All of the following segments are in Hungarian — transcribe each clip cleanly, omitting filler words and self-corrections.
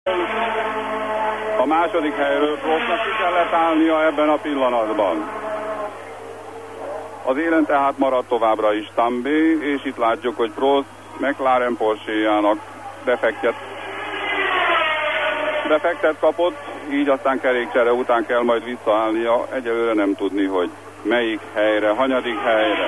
A második helyről Prostnak ki kellett állnia ebben a pillanatban. Az élen tehát maradt továbbra is Tambay, és itt látjuk, hogy Prost McLaren Porsche-jának defektet kapott, így aztán kerékcsere után kell majd visszaállnia, egyelőre nem tudni, hogy melyik helyre, hanyadik helyre.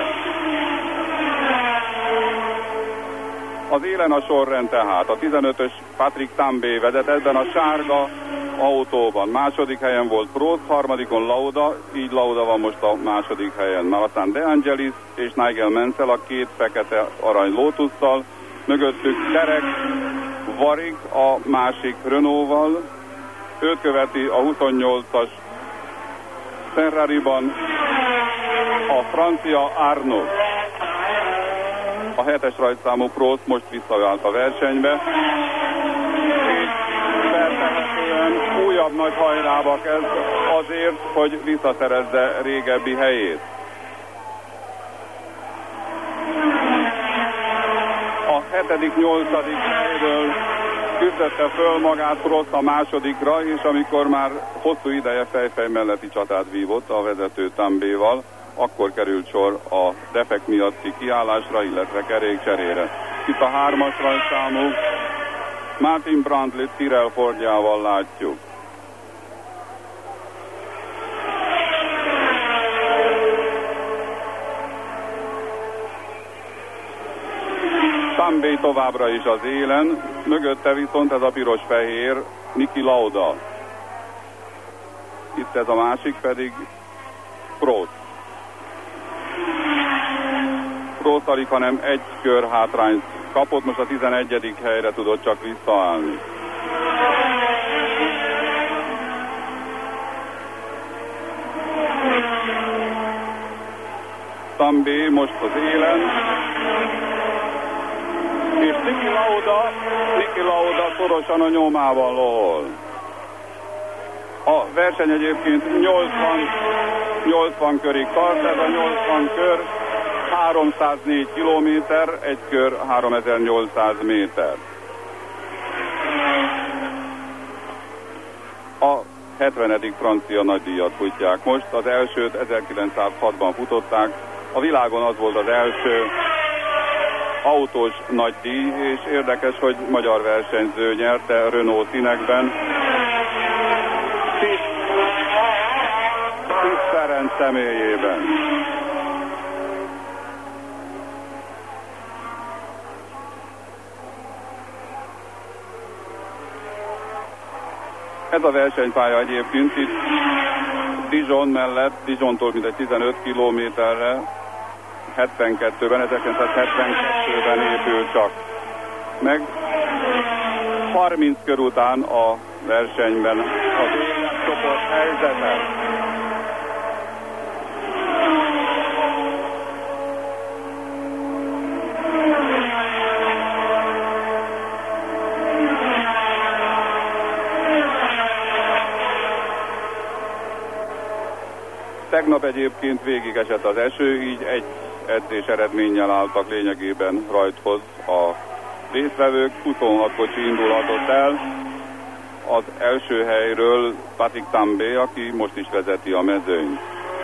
Az élen a sorrend tehát, a 15-ös Patrick Tambay vezet ebben a sárga autóban. Második helyen volt Prost, harmadikon Lauda, így Lauda van most a második helyen. Már aztán De Angelis és Nigel Mansell a két fekete arany Lotusszal, mögöttük Derek Varig a másik Renault-val, őt követi a 28-as Ferrari-ban a francia Arnaud. A 7-es rajtszámú Prost most visszavált a versenybe, és feltehetően újabb nagy hajrába kezd azért, hogy visszaszerezze régebbi helyét. A 7.-8. helyről küzdette föl magát Prost a másodikra, és amikor már hosszú ideje fejfej melletti csatát vívott a vezető Tambayval, akkor került sor a defekt miatti kiállásra, illetve kerékcserére. Itt a 3-as rajtszámú Martin Brundle Tyrrell Fordjával látjuk. Tambay továbbra is az élen, mögötte viszont ez a piros-fehér Niki Lauda. Itt ez a másik pedig Prost. Prost alig, hanem egy kör hátrányt kapott, most a 11. helyre tudott csak visszaállni. Tambay most az élen, és Niki Lauda szorosan a nyomában lovol. A verseny egyébként 80 körig tart, ez a 80 kör 304 kilométer, egy kör 3800 méter. A 70. francia nagydíjat futják most, az elsőt 1906-ban futották, a világon az volt az első autós nagydíj, és érdekes, hogy magyar versenyző nyerte Renault színekben. Tisz Ferenc személyében. Ez a versenypálya egyébként itt Dijon mellett, Dijontól mindegy 15 kilométerre, 1972-ben épült csak meg. 30 kör után a versenyben az életcsoport helyzete. Tegnap egyébként végigesett az eső, így egy edzés eredménnyel álltak lényegében rajthoz a résztvevők. 26 kocsi indulhatott el. Az első helyről Patrick Tambay, aki most is vezeti a mezőnyt.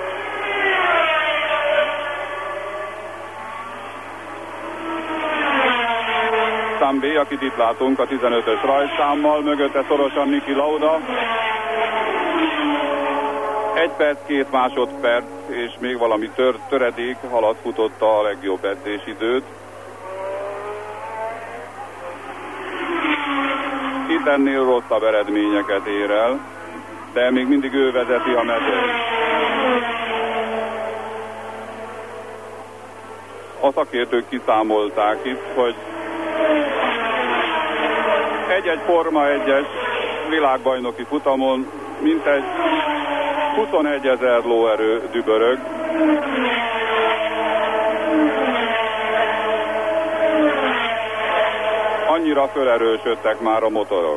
Tambay, akit itt látunk a 15-ös rajtszámmal, mögötte szorosan Niki Lauda. 1 perc, 2 másodperc és még valami töredék alatt futotta a legjobb edzésidőt. Itt ennél rosszabb eredményeket ér el, de még mindig ő vezeti a mezőnyt. A szakértők kiszámolták itt, hogy egy-egy Forma 1-es világbajnoki futamon mintegy 21 000 lóerő dübörög. Annyira felerősödtek már a motorok.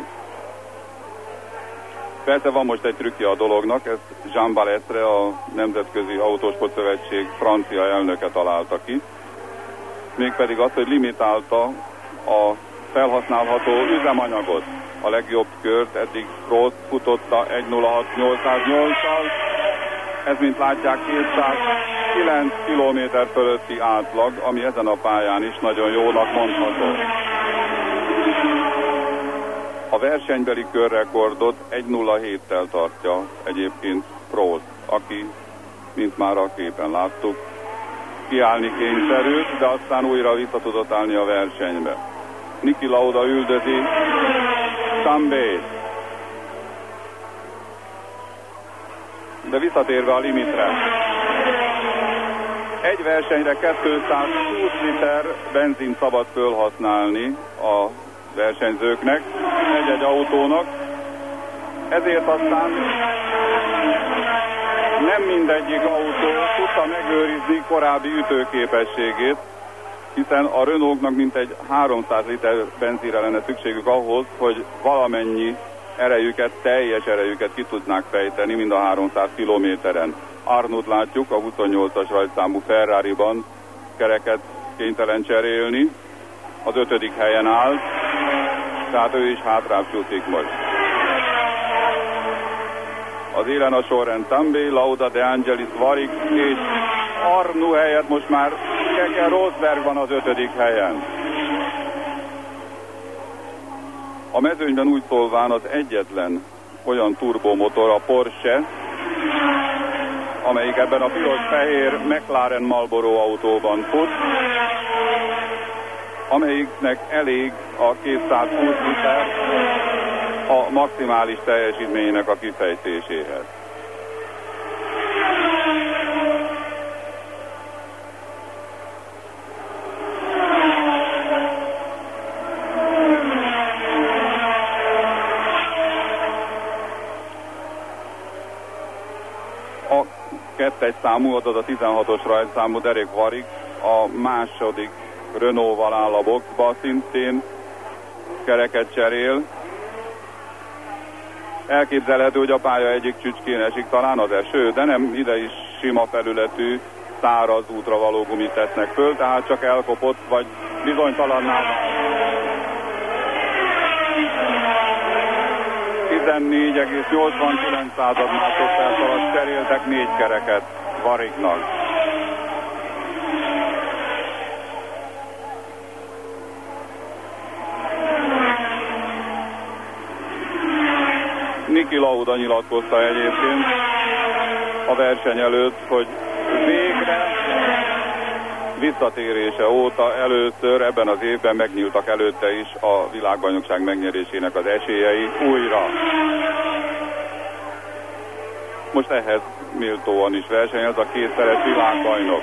Persze van most egy trükkje a dolognak, ezt Jean Balestre, a Nemzetközi Autósport Szövetség francia elnöke találta ki. Mégpedig az, hogy limitálta a felhasználható üzemanyagot. A legjobb kört eddig Prost futotta 1.06.808-al. Ez, mint látják, 209 km fölötti átlag, ami ezen a pályán is nagyon jónak mondható. A versenybeli körrekordot 1.07-tel tartja egyébként Prost, aki, mint már a képen láttuk, kiállni kényszerült, de aztán újra vissza tudott állni a versenybe. Niki Lauda üldözi Tambay. De visszatérve a limitre. Egy versenyre 220 liter benzin szabad fölhasználni a versenyzőknek, egy-egy autónak. Ezért aztán nem mindegyik autó tudta megőrizni korábbi ütőképességét, hiszen a Renaultnak mintegy 300 liter benzinre lenne szükségük ahhoz, hogy valamennyi erejüket, teljes erejüket ki tudnák fejteni mind a 300 kilométeren. Arnout látjuk a 28-as rajtszámú Ferrariban kereket kénytelen cserélni, az 5. helyen áll, tehát ő is hátrább csúszik most. Az élen a sorrend Tambay, Lauda, De Angelis, Varik és Arnout helyett most már Keke Rosberg van az 5. helyen. A mezőnyben úgy szólván az egyetlen olyan turbomotor a Porsche, amelyik ebben a piros-fehér McLaren Marlboro autóban fut, amelyiknek elég a 220 liter a maximális teljesítményének a kifejtéséhez. A 2. számú, azaz a 16-os rajtszámú Derek Varik a második Renault-val áll a boxba, szintén kereket cserél. Elképzelhető, hogy a pálya egyik csücskén esik, talán az eső, de nem, ide is sima felületű, száraz útra való gumit tesznek föl, tehát csak elkopott, vagy bizonytalanná vált. 14,89 másodperc alatt cseréltek 4 kereket Variknak. Niki Lauda nyilatkozta egyébként a verseny előtt, hogy végre visszatérése óta először ebben az évben megnyíltak előtte is a világbajnokság megnyerésének az esélyei újra. Most ehhez méltóan is versenyez a kétszeres világbajnok.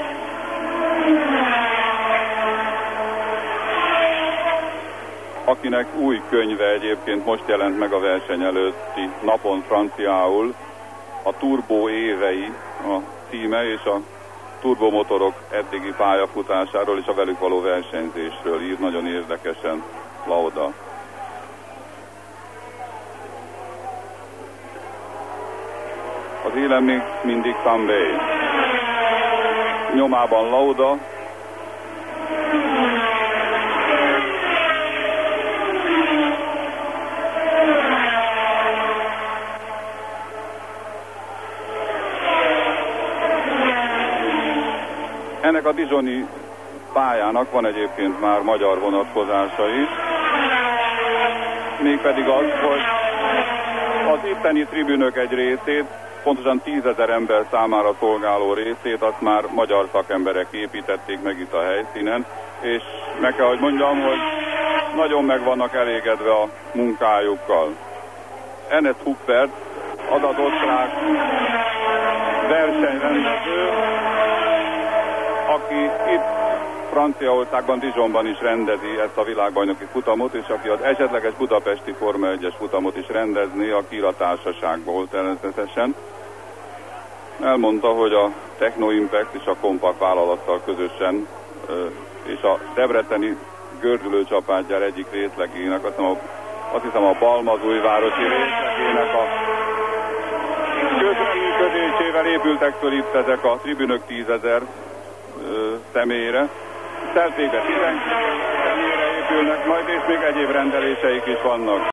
Akinek új könyve egyébként most jelent meg a verseny előtti napon franciául, a Turbo évei a címe, és a turbomotorok eddigi pályafutásáról és a velük való versenyzésről ír nagyon érdekesen Lauda. Az élen még mindig Tambay. Nyomában Lauda. Ennek a dijoni pályának van egyébként már magyar vonatkozása is, mégpedig az, hogy az itteni tribünök egy részét, pontosan 10 000 ember számára szolgáló részét, azt már magyar szakemberek építették meg itt a helyszínen, és meg kell, hogy mondjam, hogy nagyon meg vannak elégedve a munkájukkal. Ernest Huppert, az az osztrák versenyrendező, aki itt Franciaországban, Dijonban is rendezi ezt a világbajnoki futamot, és aki az esetleges budapesti Forma 1-es futamot is rendezni a Kira társaságból természetesen. Elmondta, hogy a Techno Impact és a Compact vállalattal közösen és a debreceni gördülőcsapátgyár egyik részlegének, azt hiszem a Balmazújvárosi részlegének a közreműködésével épültek föl itt ezek a tribünök 10 000 személyre. Szeltvébe 12 személyre épülnek majd, és még egyéb rendeléseik is vannak.